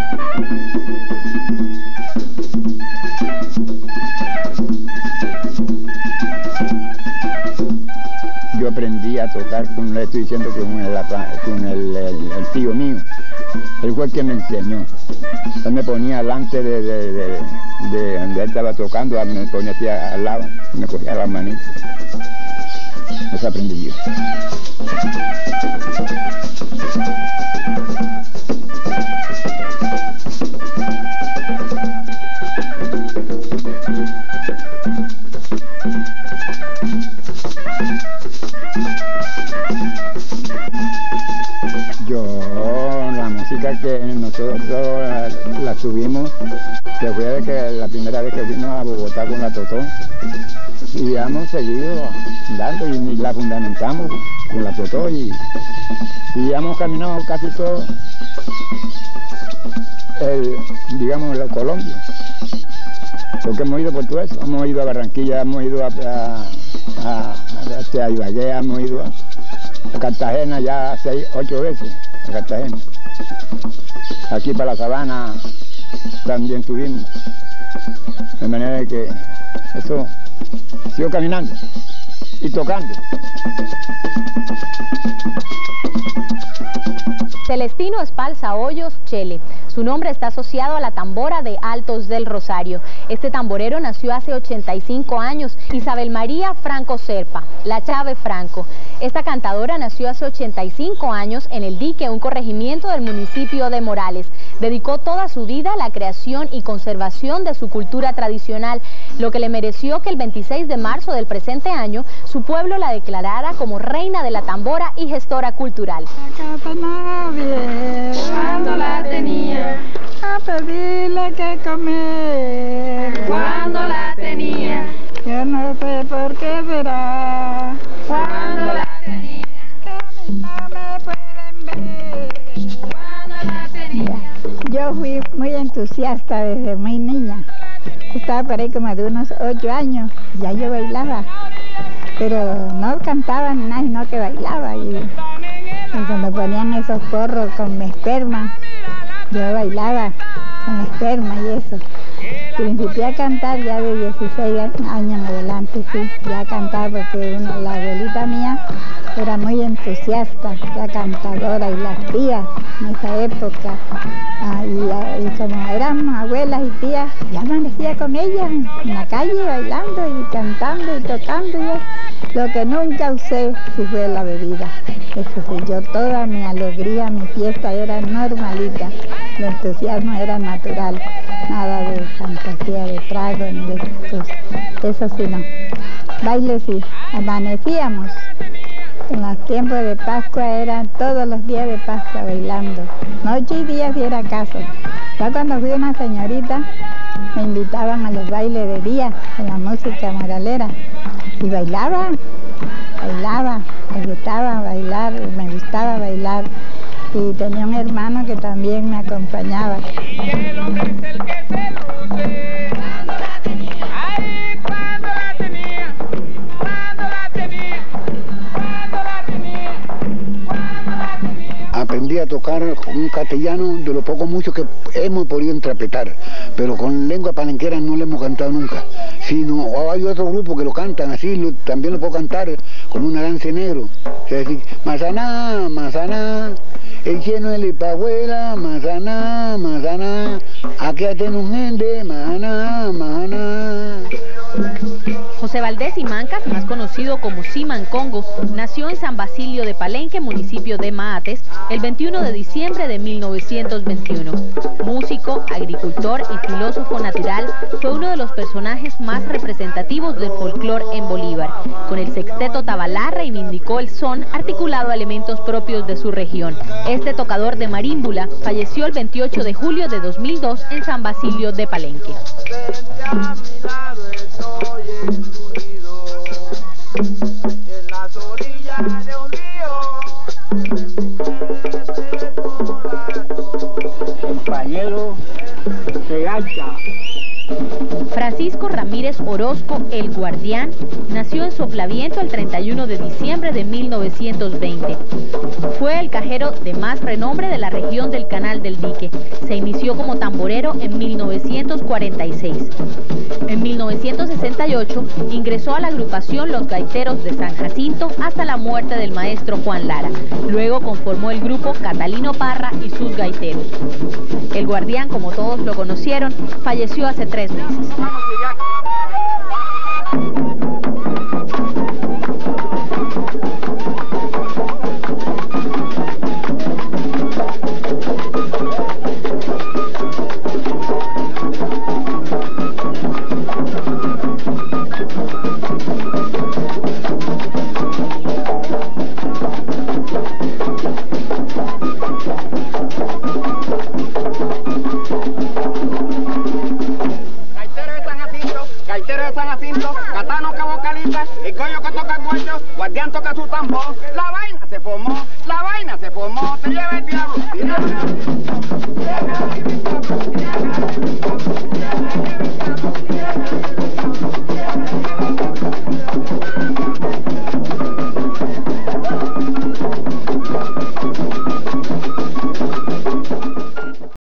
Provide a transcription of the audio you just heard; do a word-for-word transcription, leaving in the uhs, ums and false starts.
Yo aprendí a tocar, con, le estoy diciendo que con, el, con el, el, el tío mío. Él fue el que me enseñó. Él me ponía delante de, de, de, de donde él estaba tocando, me ponía aquí al lado, me cogía las manitas. Eso aprendí yo. Yo, la música que nosotros la, la tuvimos, que fue de que la primera vez que fuimos a Bogotá con la Totó, y hemos seguido dando y la fundamentamos con la Totó y, y hemos caminado casi todo, el, digamos, la Colombia, porque hemos ido por todo eso, hemos ido a Barranquilla, hemos ido a, a, a, a, a Ibagué, hemos ido a a Cartagena ya seis, ocho veces, a Cartagena. Aquí para la Sabana también tuvimos. De manera que eso siguió caminando y tocando. Celestino Espalza Hoyos Chele. Su nombre está asociado a la tambora de Altos del Rosario. Este tamborero nació hace ochenta y cinco años. Isabel María Franco Serpa, la Chave Franco. Esta cantadora nació hace ochenta y cinco años en El Dique, un corregimiento del municipio de Morales. Dedicó toda su vida a la creación y conservación de su cultura tradicional, lo que le mereció que el veintiséis de marzo del presente año su pueblo la declarara como reina de la tambora y gestora cultural. Cuando la tenía, a pedirle que comer. Cuando la tenía, yo no sé por qué será. Cuando la tenía, que a mí no me pueden ver. Cuando la tenía. Yo fui muy entusiasta desde muy niña. Estaba por ahí como de unos ocho años, ya yo bailaba, pero no cantaba ni nada, sino que bailaba. Y, y cuando ponían esos porros con mi esperma, yo bailaba con la esperma y eso. Principié a cantar ya de dieciséis años en adelante, sí, ya cantaba porque una, la abuelita mía era muy entusiasta, la cantadora, y las tías en esa época, ah, y, y como éramos abuelas y tías, ya amanecía con ellas en la calle bailando y cantando y tocando, y lo que nunca usé sí fue la bebida. Eso sí, yo toda mi alegría, mi fiesta era normalita, el entusiasmo era natural, nada de fantasía, de trago, ni de esas cosas. Eso sí no. Baile sí, amanecíamos. En los tiempos de Pascua eran todos los días de Pascua bailando, noche y día si era caso. Ya cuando fui una señorita, me invitaban a los bailes de día, en la música moralera, y bailaba, bailaba, me gustaba bailar, me gustaba bailar, y tenía un hermano que también me acompañaba. El hombre es el que se luce. Cuando la tenía, ay, cuando la tenía, cuando la tenía, cuando la tenía, cuando la tenía. Aprendí a tocar un castellano de lo poco mucho que hemos podido interpretar, pero con lengua palenquera no le hemos cantado nunca. Sino hay otro grupo que lo cantan así, lo, también lo puedo cantar con una danza negro. O sea, decir, mazaná, mazaná, el lleno de la abuela, mazaná, mazaná, aquí tiene un gente, maná, maná. José Valdés Simancas, más conocido como Simancongo, nació en San Basilio de Palenque, municipio de Maates, el veintiuno de diciembre de mil novecientos veintiuno. Músico, agricultor y filósofo natural, fue uno de los personajes más representativos del folclore en Bolívar. Con el sexteto Tabalá reivindicó el son articulado a elementos propios de su región. Este tocador de marímbula falleció el veintiocho de julio de dos mil dos en San Basilio de Palenque. En las orillas de un río, compañero se gacha. Francisco Ramírez Orozco, el Guardián, nació en Soflaviento el treinta y uno de diciembre de mil novecientos veinte. Fue el cajero de más renombre de la región del Canal del Dique. Se inició como tamborero en mil novecientos cuarenta y seis. En mil novecientos sesenta y ocho ingresó a la agrupación Los Gaiteros de San Jacinto hasta la muerte del maestro Juan Lara. Luego conformó el grupo Catalino Parra y sus gaiteros. El Guardián, como todos lo conocieron, falleció hace tres meses. Gaitero de San Jacinto, Catano Cabo Calita, el coño que toca el cuello, Guardián toca su tambor. La